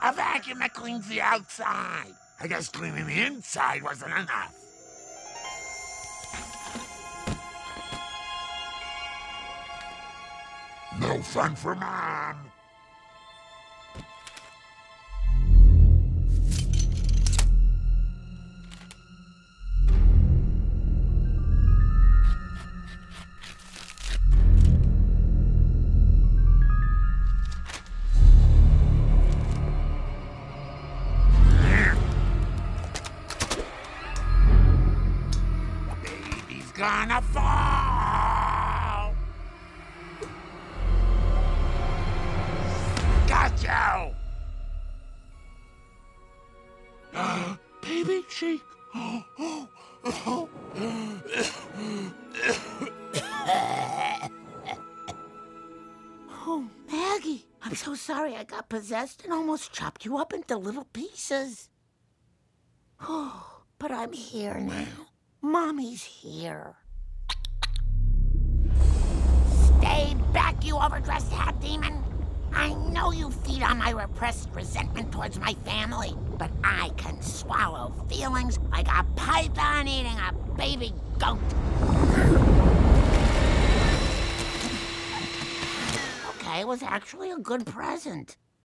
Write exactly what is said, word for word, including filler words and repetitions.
A vacuum that cleans the outside. I guess cleaning the inside wasn't enough. No fun for Mom. Baby's gonna fall. Got you! Baby cheek. Oh, oh, oh. Oh, Maggie, I'm so sorry I got possessed and almost chopped you up into little pieces. Oh, but I'm here now. Mommy's here. Stay back, you overdressed hat demon. I know you feed on my repressed resentment towards my family, but I can swallow feelings like a python eating a baby goat. Okay, it was actually a good present.